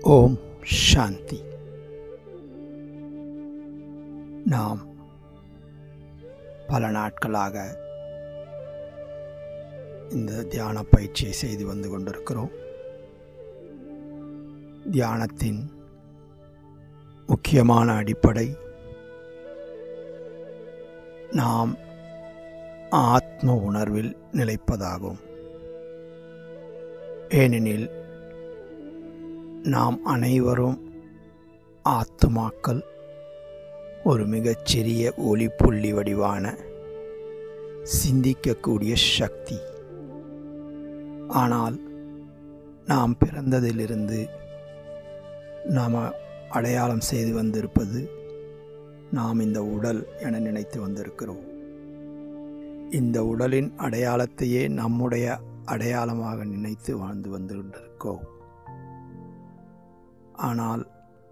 ஓம் சாந்தி. நாம் பல நாட்களாக இந்த தியான பயிற்சியை செய்து வந்து கொண்டிருக்கிறோம். தியானத்தின் முக்கியமான அடிப்படை நாம் ஆத்ம உணர்வில் நிலைப்பதாகும். ஏனெனில் நாம் அனைவரும் ஆத்துமாக்கள், ஒரு மிகச்சிறிய ஒளிப்புள்ளி வடிவான சிந்திக்கக்கூடிய சக்தி. ஆனால் நாம் பிறந்ததிலிருந்து நாம் அடையாளம் செய்து வந்திருப்பது நாம் இந்த உடல் என நினைத்து வந்திருக்கிறோம். இந்த உடலின் அடையாளத்தையே நம்முடைய அடையாளமாக நினைத்து வாழ்ந்து வந்து கொண்டிருக்கிறோம். ஆனால்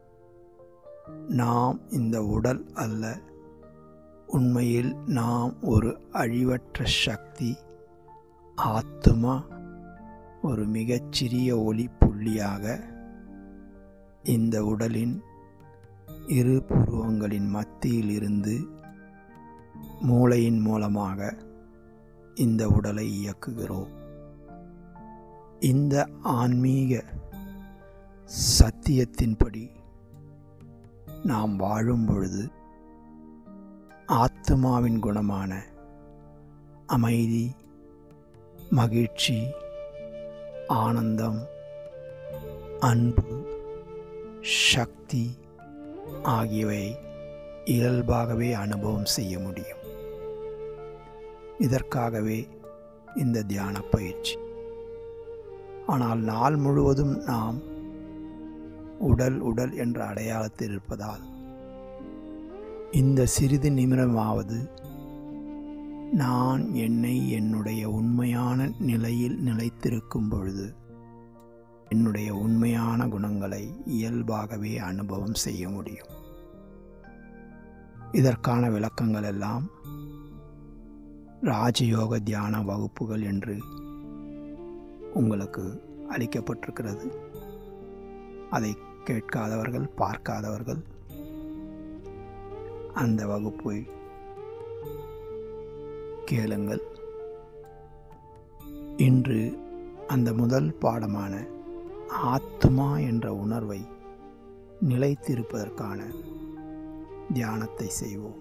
நாம் இந்த உடல் அல்ல. உண்மையில் நாம் ஒரு அழிவற்ற சக்தி, ஆத்மா, ஒரு மிகச்சிறிய ஒளி புள்ளியாக இந்த உடலின் இரு புருவங்களின் மத்தியில் இருந்து மூளையின் மூலமாக இந்த உடலை இயக்குகிறோம். இந்த ஆன்மீக சத்தியத்தின்படி நாம் வாழும் பொழுது ஆத்மாவின் குணமான அமைதி, மகிழ்ச்சி, ஆனந்தம், அன்பு, சக்தி ஆகியவை இயல்பாகவே அனுபவம் செய்ய முடியும். இதற்காகவே இந்த தியான பயிற்சி. ஆனால் நாள் முழுவதும் நாம் உடல் என்ற அடையாளத்தில் இருப்பதால் இந்த சிறிது நிமிடமாவது நான் என்னுடைய உண்மையான நிலையில் நிலைத்திருக்கும் பொழுது என்னுடைய உண்மையான குணங்களை இயல்பாகவே அனுபவம் செய்ய முடியும். இதற்கான விளக்கங்கள் எல்லாம் ராஜயோக தியான வகுப்புகள் என்று உங்களுக்கு அளிக்கப்பட்டிருக்கிறது. அதை கேட்காதவர்கள், பார்க்காதவர்கள் அந்த வகுப்பை கேளுங்கள். இன்று அந்த முதல் பாடமான ஆத்மா என்ற உணர்வை நிலைத்திருப்பதற்கான தியானத்தை செய்வோம்.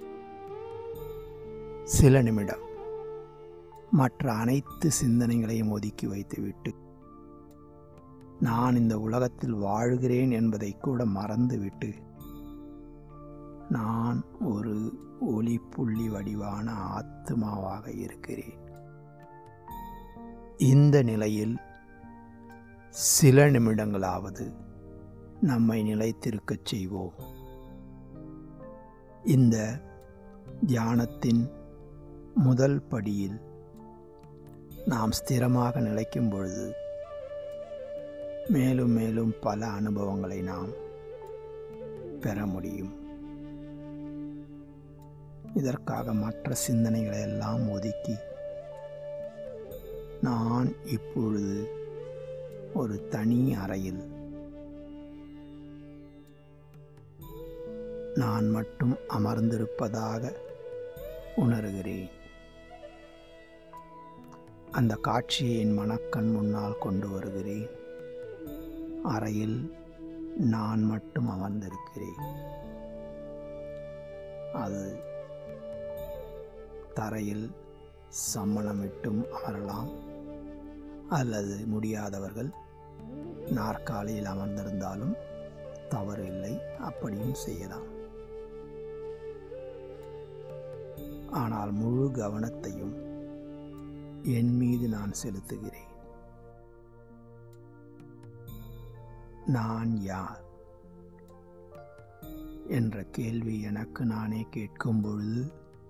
சில நிமிடம் மற்ற அனைத்து சிந்தனைகளையும் ஒதுக்கி வைத்துவிட்டு, நான் இந்த உலகத்தில் வாழ்கிறேன் என்பதை கூட மறந்துவிட்டு, நான் ஒரு ஒளிப்புள்ளி வடிவான ஆத்மாவாக இருக்கிறேன். இந்த நிலையில் சில நிமிடங்களாவது நம்மை நிலைத்திருக்கச் செய்வோம். இந்த தியானத்தின் முதல் படியில் நாம் ஸ்திரமாக நிலைக்கும் பொழுது மேலும் மேலும் பல அனுபவங்களை நாம் பெற முடியும். இதற்காக மற்ற சிந்தனைகளை எல்லாம் ஒதுக்கி, நான் இப்பொழுது ஒரு தனி அறையில் நான் மட்டும் அமர்ந்திருப்பதாக உணர்கிறேன். அந்த காட்சியை என் மனக்கண் முன்னால் கொண்டு வருகிறேன். அறையில் நான் மட்டும் அமர்ந்திருக்கிறேன். அது தரையில் சம்மணமிட்டும் அமரலாம், அல்லது முடியாதவர்கள் நாற்காலியில் அமர்ந்திருந்தாலும் தவறு இல்லை, அப்படியும் செய்யலாம். ஆனால் முழு கவனத்தையும் என் மீது நான் செலுத்துகிறேன். நான் யார் என்ற கேள்வி எனக்கு நானே கேட்கும் பொழுது,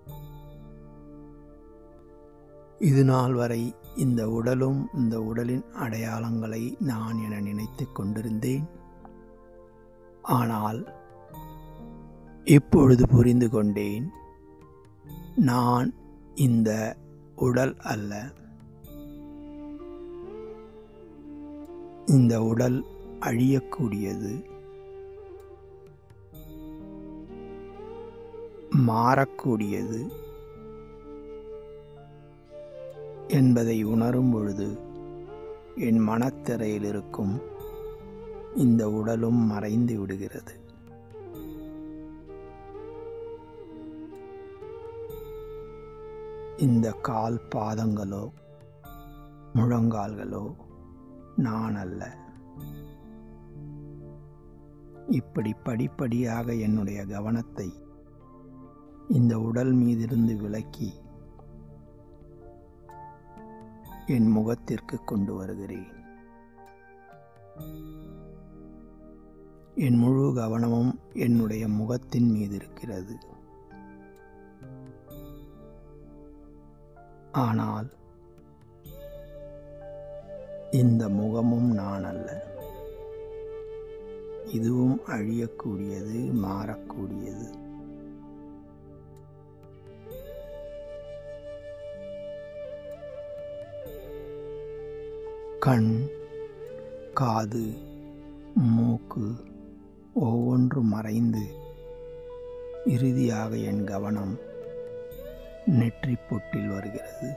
இது நாள் வரை இந்த உடலும் இந்த உடலின் அடையாளங்களை நான் என நினைத்து கொண்டிருந்தேன். ஆனால் இப்பொழுது புரிந்து கொண்டேன், நான் இந்த உடல் அல்ல. இந்த உடல் அழியக்கூடியது, மாறக்கூடியது என்பதை உணரும் பொழுது என் மனத்திரையில் இருக்கும் இந்த உடலும் மறைந்து விடுகிறது. இந்த கால் பாதங்களோ முழங்கால்களோ நான் அல்ல. இப்படி படிப்படியாக என்னுடைய கவனத்தை இந்த உடல் மீதிருந்து விலக்கி என் முகத்திற்கு கொண்டு வருகிறேன். என் முழு கவனமும் என்னுடைய முகத்தின் மீது இருக்கிறது. ஆனால் இந்த முகமும் நான் அல்ல. இதுவும் அழியக்கூடியது, மாறக்கூடியது. கண், காது, மூக்கு ஒவ்வொன்றும் மறைந்து இறுதியாக என் கவனம் நெற்றிப் பொட்டில் வருகிறது.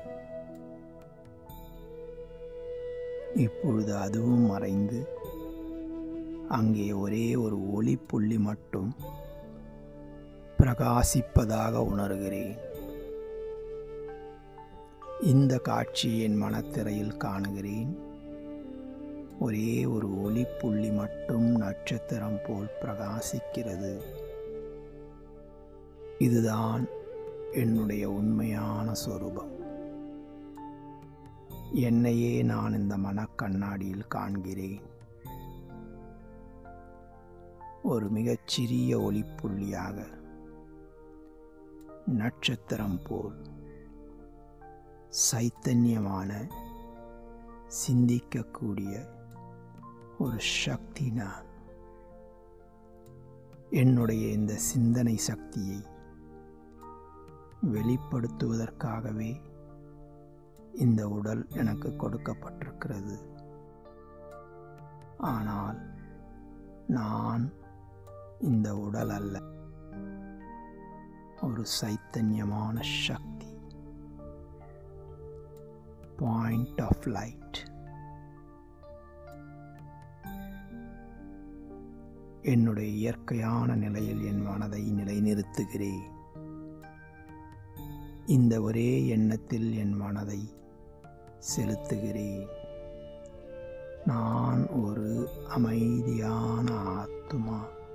இப்பொழுது அதுவும் மறைந்து அங்கே ஒரே ஒரு ஒளிப்புள்ளி மட்டும் பிரகாசிப்பதாக உணர்கிறேன். இந்த காட்சியை என் மனத்திரையில் காணுகிறேன். ஒரே ஒரு ஒளிப்புள்ளி மட்டும் நட்சத்திரம் போல் பிரகாசிக்கிறது. இதுதான் என்னுடைய உண்மையான சொரூபம். என்னையே நான் இந்த மனக்கண்ணாடியில் காண்கிறேன். ஒரு மிகச்சிறிய ஒளிப்புள்ளியாக, நட்சத்திரம் போல் சைத்தன்யமான, சிந்திக்கக்கூடிய ஒரு சக்தி நான். என்னுடைய இந்த சிந்தனை சக்தியை வெளிப்படுத்துவதற்காகவே இந்த உடல் எனக்கு கொடுக்கப்பட்டிருக்கிறது. ஆனால் நான் இந்த உடல் அல்ல, ஒரு சைத்தன்யமான சக்தி, பாயிண்ட் ஆஃப் லைட். என்னுடைய இயற்கையான நிலையில் என் மனதை நிலைநிறுத்துகிறேன். இந்த ஒரே எண்ணத்தில் என் மனதை செலுத்துகிறேன். நான் ஒரு அமைதியான ஆத்மா.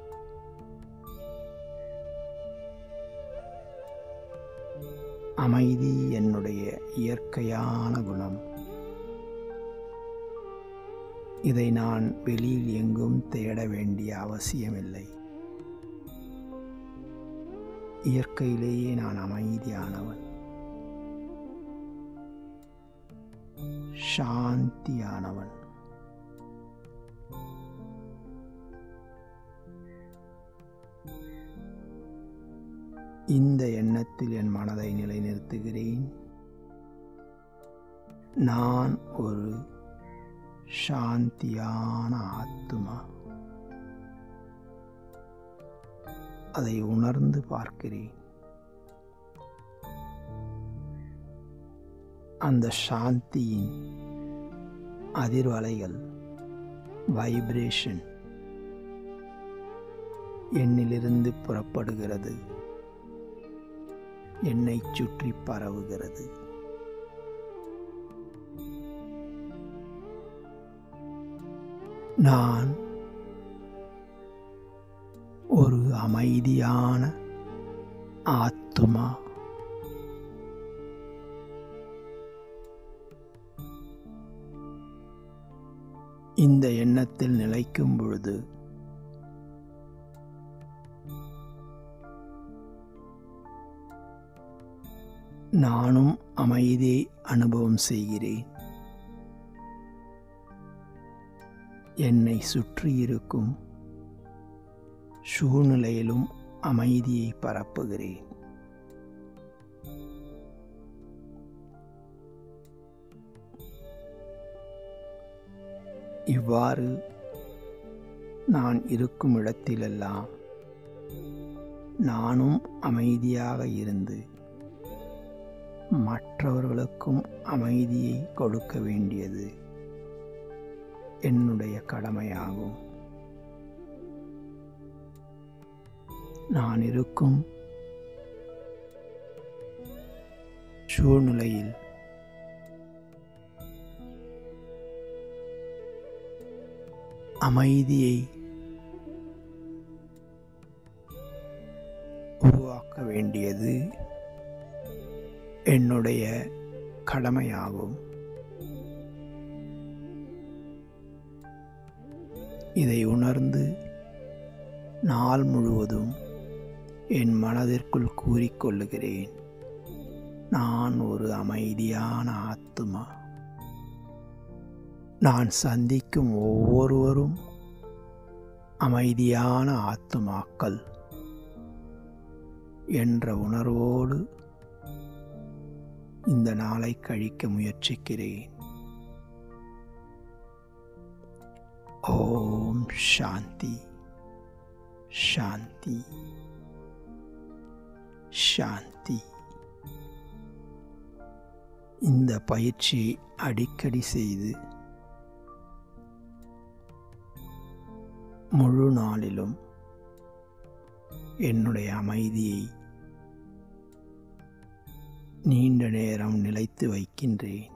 அமைதி என்னுடைய இயற்கையான குணம். இதை நான் வெளியில் எங்கும் தேட வேண்டிய அவசியமில்லை. இயற்கையிலேயே நான் அமைதியானவன், சாந்தியானவன். இந்த எண்ணத்தில் என் மனதை நிலைநிறுத்துகிறேன். நான் ஒரு சாந்தியான ஆத்மா. அதை உணர்ந்து பார்க்கிறேன். அந்த சாந்தியின் அதிர்வலைகள், வைப்ரேஷன் என்னிலிருந்து புறப்படுகிறது, என்னை சுற்றி பரவுகிறது. நான் ஒரு அமைதியான ஆத்மா. இந்த எண்ணத்தில் நிலைக்கும் பொழுது நானும் அமைதியை அனுபவம் செய்கிறேன். என்னை சுற்றியிருக்கும் சூழ்நிலையிலும் அமைதியை பரப்புகிறேன். இவ்வாறு நான் இருக்கும் இடத்திலெல்லாம் நானும் அமைதியாக இருந்து மற்றவர்களுக்கும் அமைதியை கொடுக்க வேண்டியது என்னுடைய கடமையாகும். நான் இருக்கும் சூழ்நிலையில் அமைதியை உருவாக்க வேண்டியது என்னுடைய கடமையாகும். இதை உணர்ந்து நாள் முழுவதும் என் மனதிற்குள் கூறிக்கொள்ளுகிறேன், நான் ஒரு அமைதியான ஆத்துமா. நான் சந்திக்கும் ஒவ்வொருவரும் அமைதியான ஆத்துமாக்கள் என்ற உணர்வோடு இந்த நாளை கழிக்க முயற்சிக்கிறேன். ஓம் சாந்தி சாந்தி சாந்தி. இந்த பயிற்சியை அடிக்கடி செய்து முழு நாளிலும் என்னுடைய அமைதியை நீண்ட நேரம் நிலைத்து வைக்கின்றேன்.